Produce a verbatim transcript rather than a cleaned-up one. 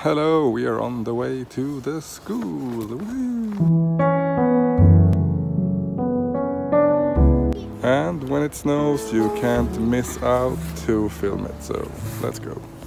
Hello, we are on the way to the school. Woo! And when it snows, you can't miss out to film it, so let's go.